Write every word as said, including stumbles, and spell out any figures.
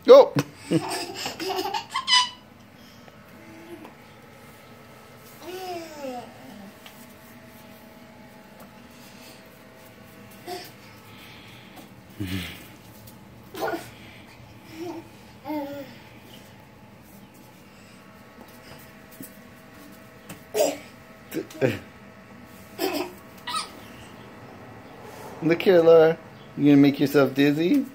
Oh! Look here, Laura. You gonna make yourself dizzy?